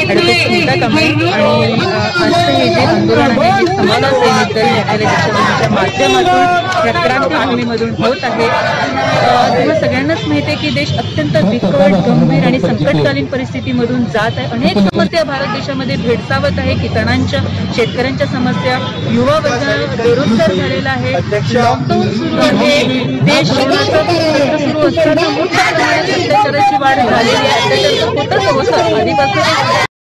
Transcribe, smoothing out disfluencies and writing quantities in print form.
Advocate Smita Kamble आणि आजचं हे जे आंदोलन आहे हे समाजात न्यायालय दीक्षाभूमीच्या माध्यमातून या क्रांती भूमीमधून होत आहे। तुम्हाला सगळ्यांनाच माहिती आहे की देश अत्यंत बिकट, गंभीर आणि संकटकालीन परिस्थितीमधून जात आहे। अनेक समस्या भारत देशामध्ये भेडसावत आहे। किसानांच्या, शेतकऱ्यांच्या समस्या, युवा वर्ग बेरोजगार झालेला आहे, लॉकडाऊन सुरू आहे, देश सुरू असताना मोठ्या प्रमाणात अत्याचाराची वाढ झालेली आहे। अत्याचार तर होतच आधीपासून